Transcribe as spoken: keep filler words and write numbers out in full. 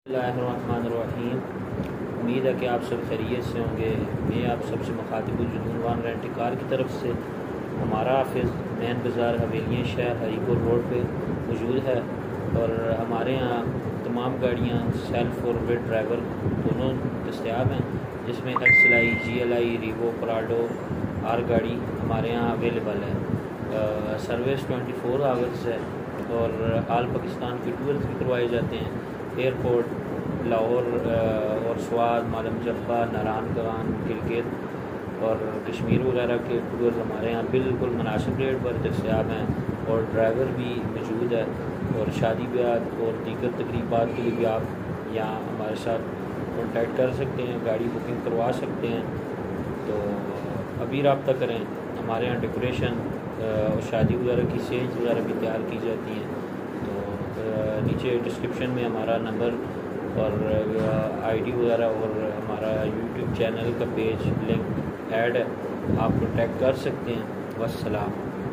बिस्मिल्लाहिर्रहमानिर्रहीम। उम्मीद है कि आप सब खैरियत से होंगे। मैं आप सबसे मुखातिबुल जुनून रेंट कार की तरफ से हमारा ऑफिस मैन बाज़ार हवेलियाँ शहर हरीपुर रोड पे मौजूद है और हमारे यहाँ तमाम गाड़ियाँ सेल्फ और विद ड्राइवर दोनों दस्तयाब हैं, जिसमें X L I, G L I, Revo, Prado हर गाड़ी हमारे यहाँ अवेलेबल है। सर्विस ट्वेंटी फोर आवर्स है और आल पाकिस्तान के टूर्स भी करवाए जाते हैं। एयरपोर्ट लाहौर और स्वाद, मालम जब्बा, नारायण गवान, गिलगित और कश्मीर वगैरह के टूर्स हमारे यहाँ बिल्कुल मुनासिब रेट पर दस्तयाब हैं और ड्राइवर भी मौजूद है। और शादी ब्याह और दीगर तकरीबात के लिए भी आप यहाँ हमारे साथ कॉन्टैक्ट कर सकते हैं, गाड़ी बुकिंग करवा सकते हैं। तो अभी रब्ता करें। हमारे यहाँ डेकोरेशन और शादी वगैरह की सेज वगैरह भी तैयार की जाती हैं। तो नीचे डिस्क्रिप्शन में हमारा नंबर और आईडी वगैरह और हमारा यूट्यूब चैनल का पेज लिंक ऐड है, आप कॉन्टैक्ट कर सकते हैं। वस्सलाम।